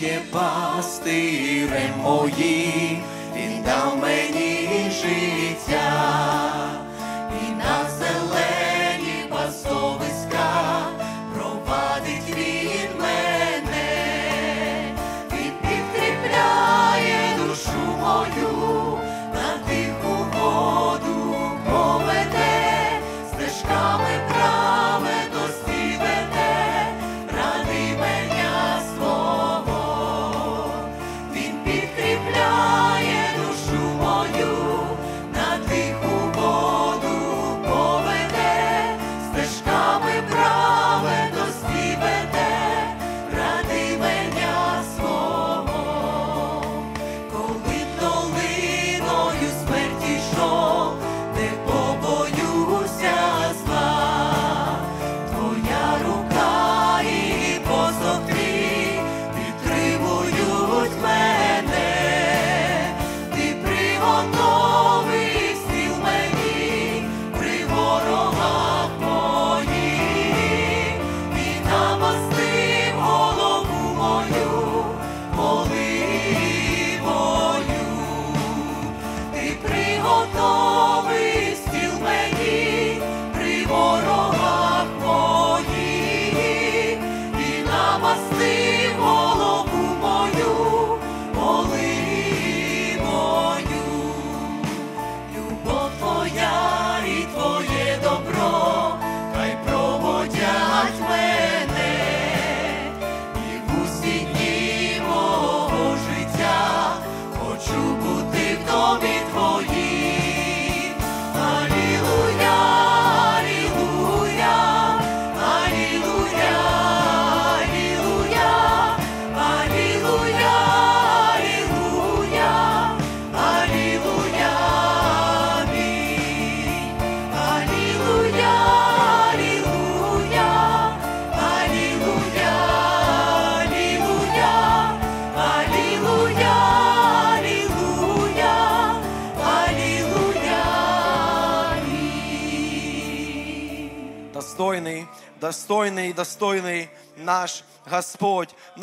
є пастирем моїм, Він дав мені життя, і на зелені пасовиська провадить Він мене, Він підкріпляє душу мою, на тиху воду поведе, стежками праведності веде, ради мене свого. Він підкріпляє душу мою, на тиху воду поведе, стежками праведності веде, ради мене свого. Коли долиною смерті йшов, не побоюся зла, Твоя рука і посох твій підтримують мене, Ти приготовив стіл мені при ворогах моїх, і намастив голову мою оливою. Ти приготовив стіл мені при ворогах моїх, і намастив голову мою оливою. Любов Твоя і Твоє добро хай проводять мене, і в усі дні мого життя хочу бути в домі Твоїм. Алілуя, алілуя, алілуя, алілуя, алілуя, алілуя, алілуя, амінь. Алілуя, алілуя, алілуя, алілуя, алілуя, алілуя, амінь. Достойний, достойний, достойний наш Господь.